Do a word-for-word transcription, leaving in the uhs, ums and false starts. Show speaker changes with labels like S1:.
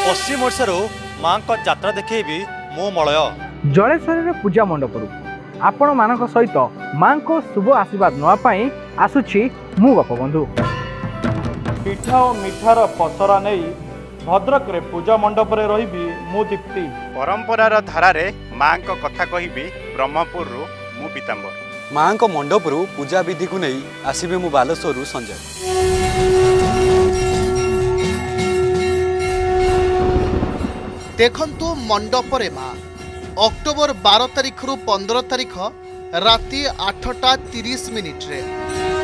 S1: पश्चिम ओडिशार माँ को यात्रा देखी मो मलय
S2: जलेश्वर पूजा मंडप आपण मान सहित माँ को शुभ आशीर्वाद नापी आसुची मु गपबंधु।
S3: पिठा और मिठार पसरा नहीं भद्रक रे पूजा मंडप रे रही मु दीप्ति।
S4: परंपरार धारारे माँ को कथा कहिबी ब्रह्मपुर रु मु पीतांबर।
S5: माँ को मंडप रु पूजा विधि को नहीं आसबे मु बालेश्वर संजय।
S6: देखंतु मंडप रे माँ अक्टोबर बारह तारिख रु पंद्रह तारिख राति आठटा तीस मिनिट रे।